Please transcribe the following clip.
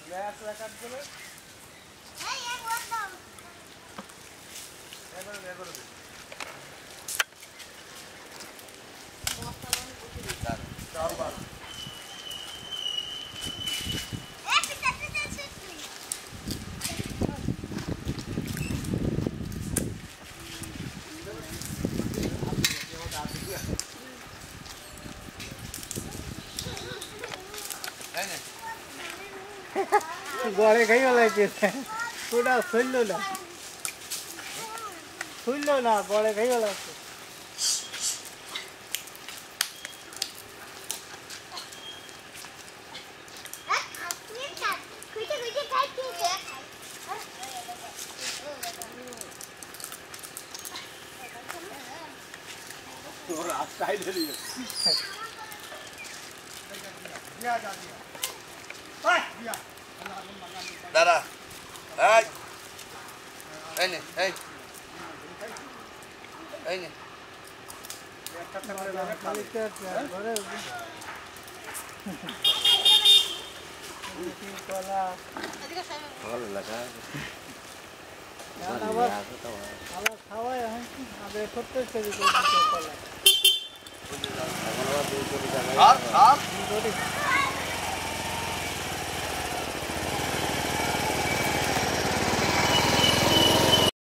गोले कहीं वाला चीज़ पूरा सुन लो ना गोले कहीं वाला और आप साइड ले लियो Dara, hey, ini, hey, ini.